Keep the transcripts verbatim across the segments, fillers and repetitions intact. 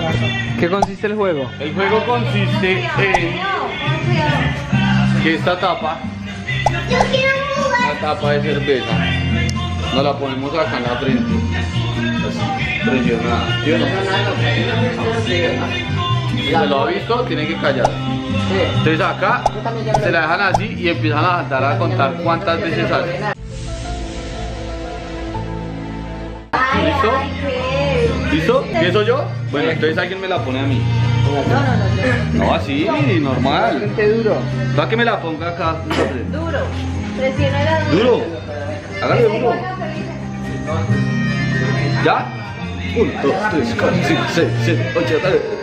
¿Qué consiste el juego? El juego consiste en que esta tapa, una tapa de cerveza, nos la ponemos acá en la frente, así, presionada, ¿sí o no? Si se lo ha visto, tiene que callar. Entonces acá se la dejan así y empiezan a saltar a contar cuántas veces hace. ¿Listo? ¿Listo? ¿Empiezo yo? Bueno, entonces alguien me la pone a mí. No, no, no. No, así, normal. Duro. ¿Para que me la ponga acá? Duro. Presiona la duro. Duro. Hágale duro. ¿Ya? uno, dos, tres, cuatro, cinco, seis, siete, ocho,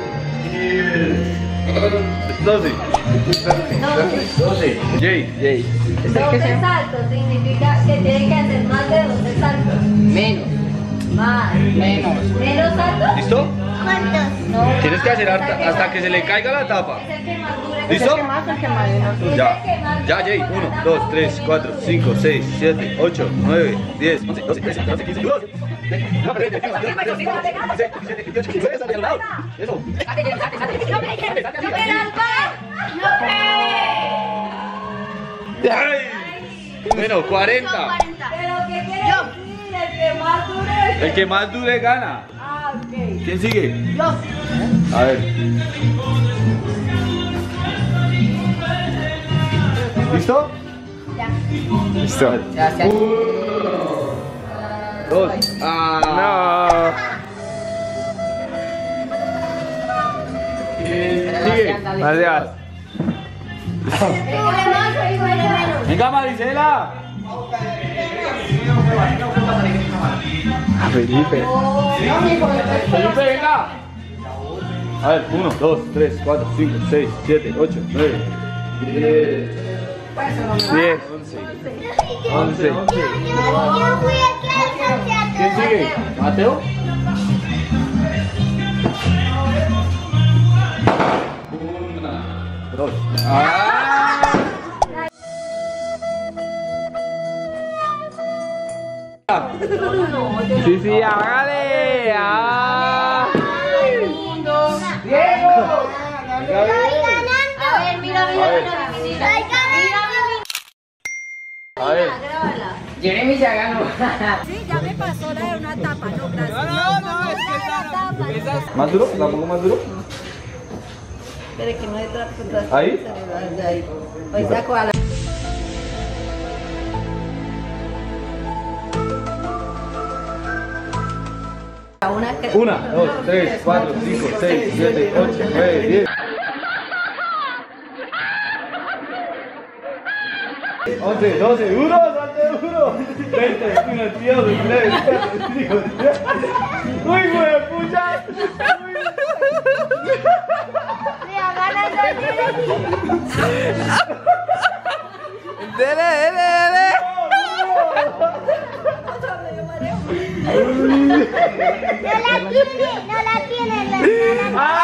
doce. doce. Jay. Jay. doce saltos significa que tiene que hacer más de doce saltos. Menos. Más. Menos. ¿Menos saltos? ¿Listo? ¿Cuántos? No. Tienes que hacer hasta, hasta que se le caiga la tapa. Es el que más dure. ¿Listo? Más el que más menos. Ya, ya, Jay. uno, dos, tres, cuatro, cinco, seis, siete, ocho, nueve, diez, once, doce, trece, catorce, quince, dieciséis, diecisiete, eso. Bueno, cuarenta. Pero ¿qué quiere decir? El que más dure. El que más dure gana. Ah, ok. ¿Quién sigue? Yo. A ver. ¿Listo? Ya. Listo. Ya, ya. Dos. Ah. No. Sigue. Más de más. Venga, Marisela. A Felipe. Felipe, venga. A ver, uno, dos, tres, cuatro, cinco, seis, siete, ocho, nueve, diez, diez. once. Yo fui aquí al Santiago. ¿Quién sigue? ¿Mateo? Una, dos. ¡Ah! Sí, sí, hágale. Ah. ¡Diego! Estoy ganando. A ver, mira, mira, A ver. mira, mira. Estoy ganando. A ver. Grábala. Jeremy ya ganó. Sí, ya me pasó la de una tapa, no, gracias. No, no, es que esa tapa. ¿Más duro? ¿La pongo más duro? Pero que no hay trapo. ¿Ahí? Ahí. Hoy saco a la... Una, que... Una, dos, tres, cuatro, cinco, seis, siete, ocho, nueve, diez. once, doce, duro, salte duro. veinte, veintiuno, veintidós, veintitrés, veinticuatro, veinticinco. Uy, güey, pucha. Mira, ganando. Dele, dele, dele. No la tiene, no la tiene. No la tiene.